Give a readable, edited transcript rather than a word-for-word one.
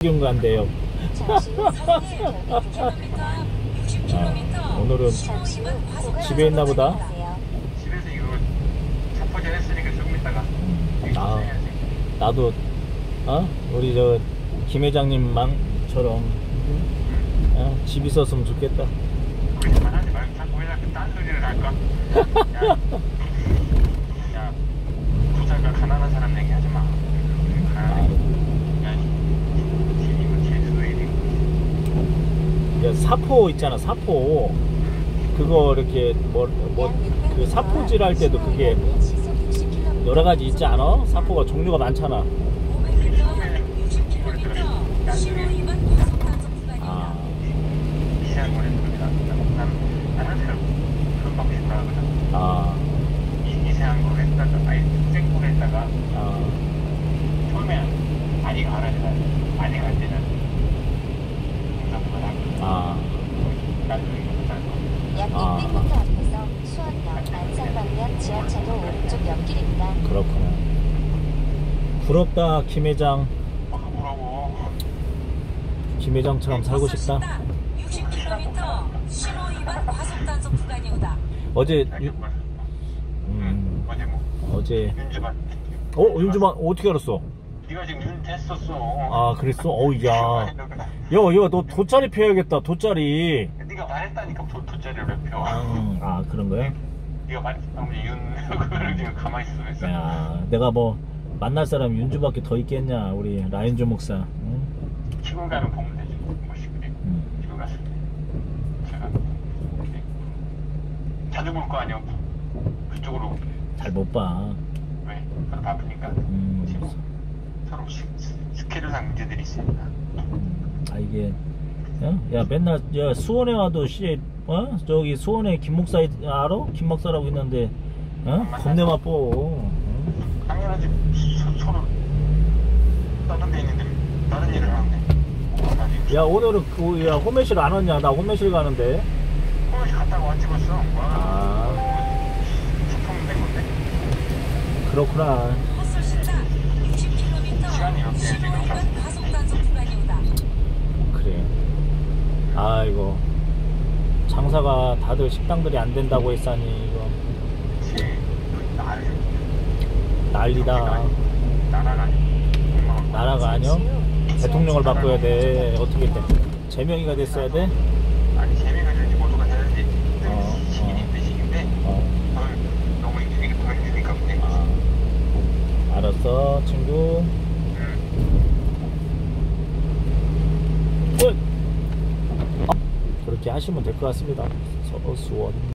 간대요. 오늘은 집에 있나 보다. 집에서 이거 자포질 했으니까 조금 있다가 나도 우리 저 김 회장님망처럼 집 있었으면 좋겠다. 그만 하지 말고 자꾸 왜 자꾸 딴 소리를 할까? 야, 부자가 가난한 사람 얘기하지 마. 야, 사포 있잖아, 사포. 그거 이렇게 그 사포질 할 때도 그게 여러 가지 있지 않아? 사포가 종류가 많잖아. 미세한 걸 했다가 생굴 했다가 처음에 아니가 알아야 아니가 할 때는 공사부를 하고 나중에 약 200m 앞에서 수원역 안산방면 지하차도 오른쪽 옆길입니다. 그렇구나. 부럽다, 김 회장. 부러워. 김 회장처럼 살고 싶다. 60km 신호 위반 과속 단속 구간이 오다. 어제 어제 윤주만. 윤주만 어떻게 알았어? 네가 지금 윤 됐었어. 아, 그랬어? 야, 너 돗자리 펴야겠다, 돗자리. 네가 말했다니까 돗자리를 왜 펴? 그런 거야? 네가 말했다면 윤 지금 가만히 있어. 야, 내가 뭐 만날 사람 윤주밖에 더 있겠냐, 우리 라인주 목사. 응? 시골 가면 보면 되지. 멋있고 시골 갔을 때 제가 자주 볼 거 아니야? 그쪽으로 잘 못 봐. 왜? 서로 바쁘니까. 서로 스케줄상 문제들이 있으니까. 이게 야, 맨날 수원에 와도 저기 수원에 김 목사 알아? 김 목사라고 있는데 겁내 바빠. 당연하지. 서로 다른 데 있는데 다른 일을 하는데. 야, 오늘은 홈매실 안 왔냐? 나 홈매실 가는데. 홈매실 갔다가 왔지 벌써. 식품된 건데. 그렇구나. 시간이 몇 개야 지금? 그래. 아이고, 장사가 다들 식당들이 안 된다고 했사니 이거 난리다. 나라가 아니요? 대통령을 바꿔야 돼. 어떻게 돼? 제명이가 됐어야 돼? 아니, 제명이 되지 모두가 되는데 시기는 뜻이긴데 너무 이게 보여주니까 그래. 알았어, 친구. 끝! 그렇게 하시면 될 것 같습니다. 서로 수원.